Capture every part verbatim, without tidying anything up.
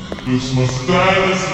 This my style is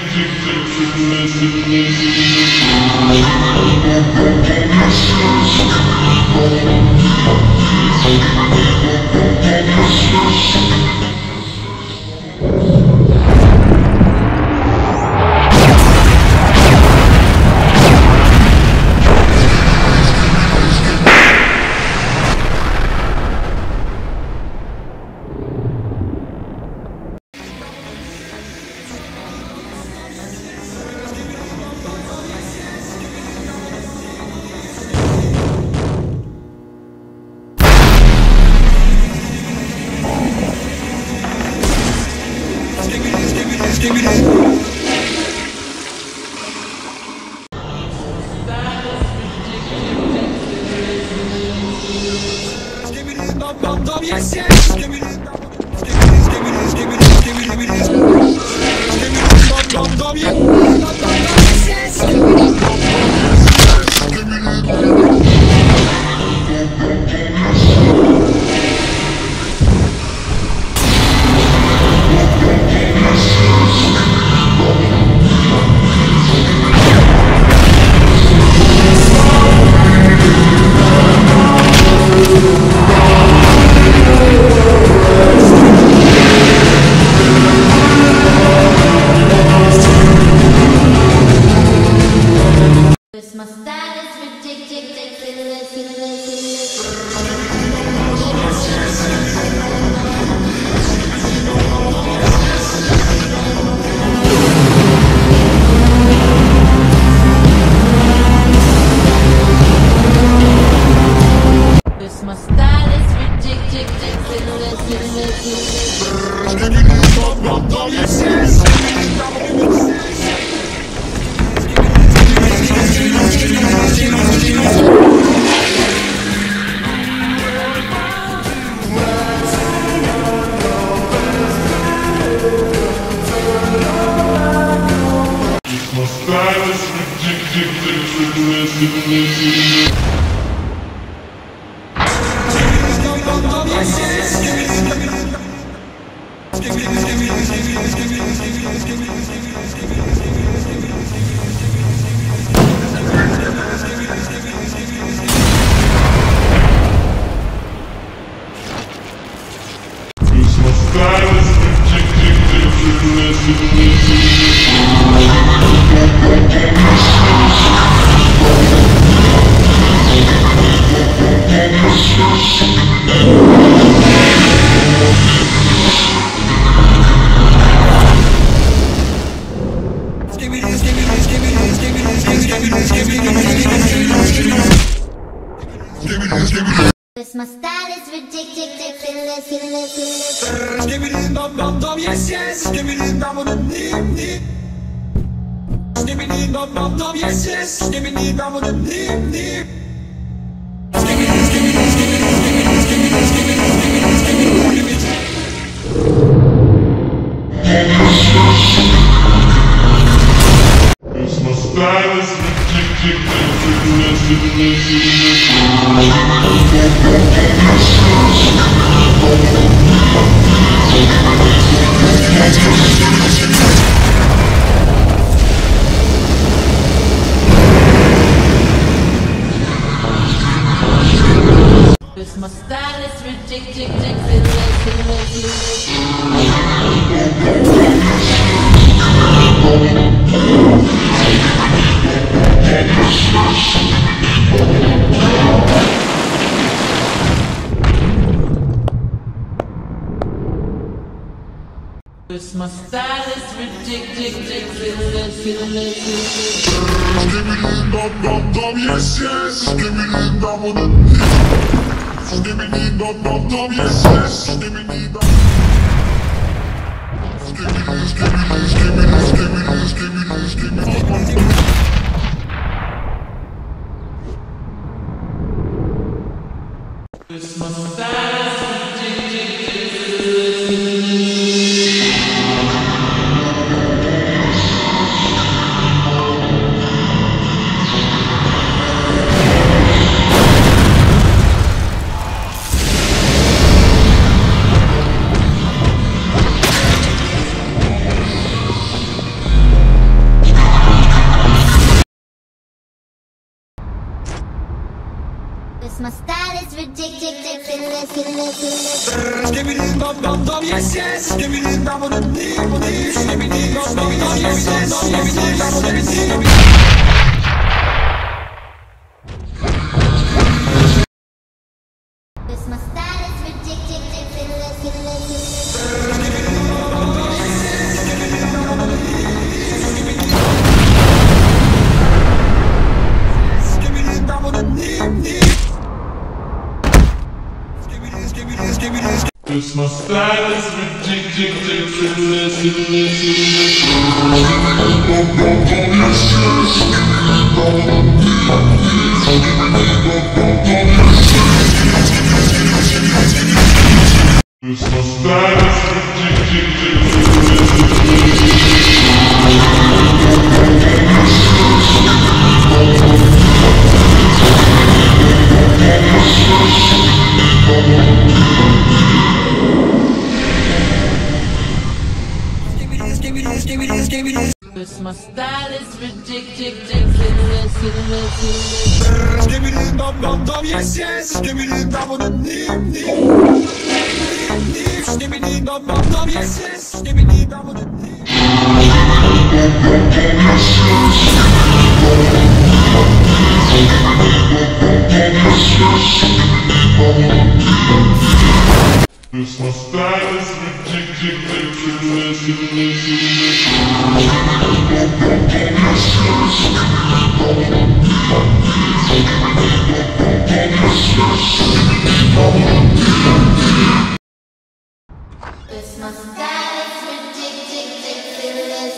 This my style is ridiculous. Skibidi dum dum dum, yes yes. Skibidi dum dum dim dim. Skibidi dum dum dum, yes yes. Skibidi dum dum dim dim. Skibidi skibidi skibidi skibidi skibidi skibidi skibidi skibidi. This my style is This my style is ridiculous. This my style is ridiculous. Skibidi dum dum dum, yes yes. Skibidi dum dum. Skibidi dum dum dum, yes yes. Skibidi dum. Skibidi skibidi skibidi skibidi skibidi skibidi. This my style is Cause my style is ridiculous. Skibidi dum dum dum, yes yes. Skibidi dum dum dum, skibidi dum dum dum, yes yes. Skibidi dum dum dum. Cause my style is ridiculous. Skibidi dum dum dum, skibidi skibidi skibidi. Cause my style is ridiculous. Cause my style is Skibidi skibidi skibidi. Cause my style is ridiculous. Skibidi dum dum dum, yes yes. Skibidi dum dum dum, skibidi dum dum dum, yes yes. Skibidi dum dum dum. Cause my style is ridiculous. Cause my style is ridiculous.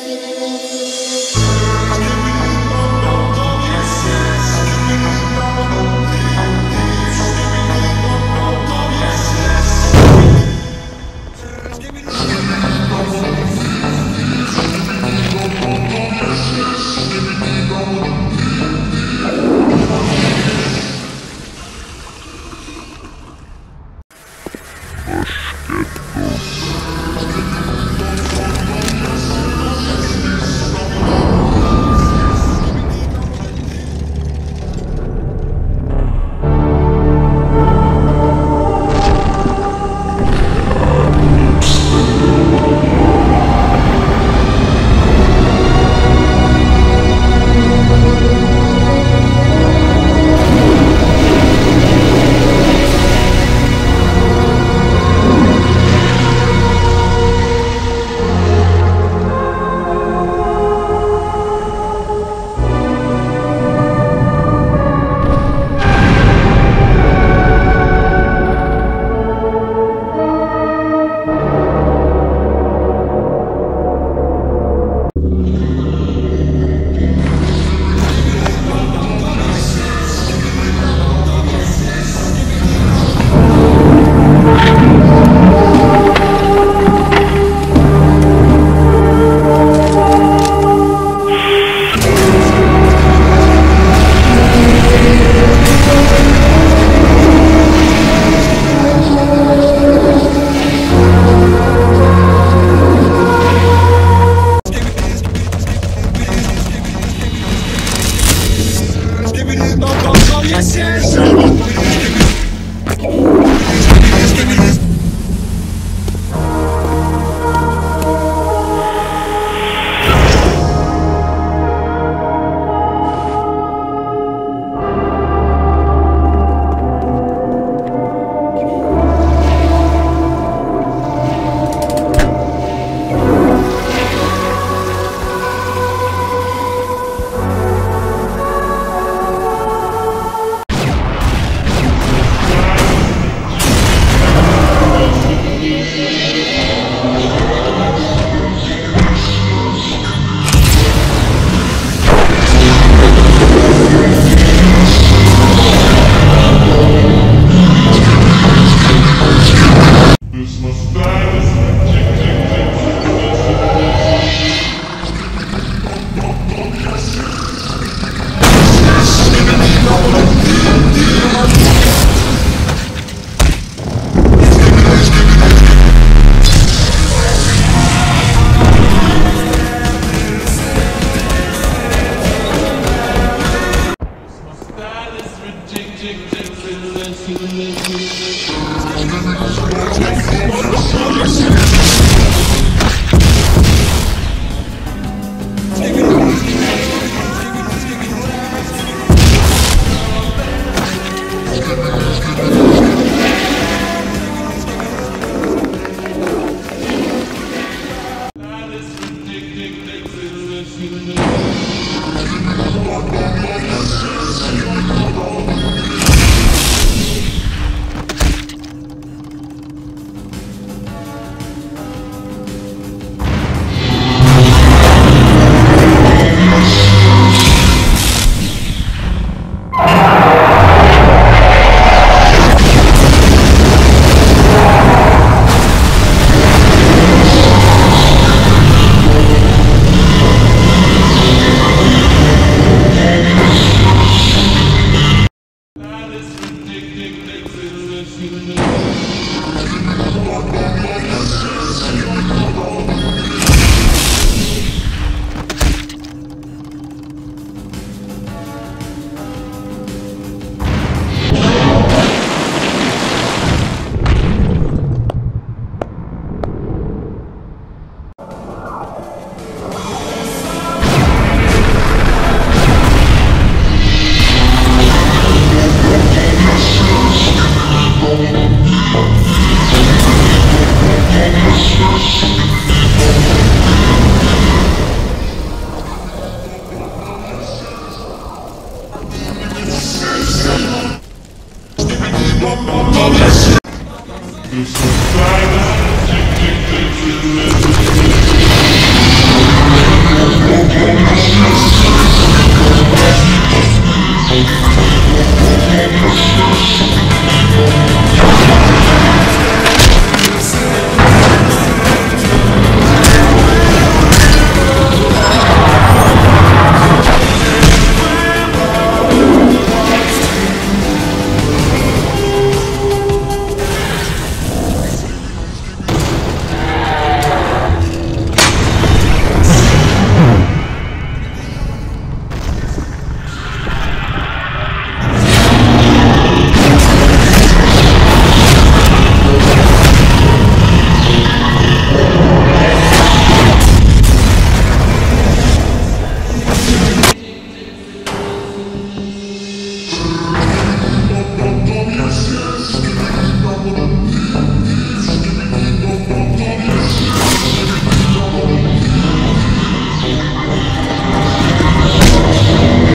That is ridiculous.